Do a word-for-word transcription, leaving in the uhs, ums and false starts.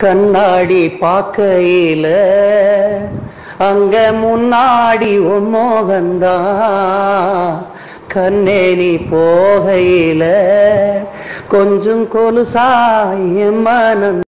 கண்ணாடி பார்க்கையில அங்க முன்னாடி உன் மோகந்தான் கண்ணே நீ போகையில கொஞ்சம் கொலுசாய் என் மனம்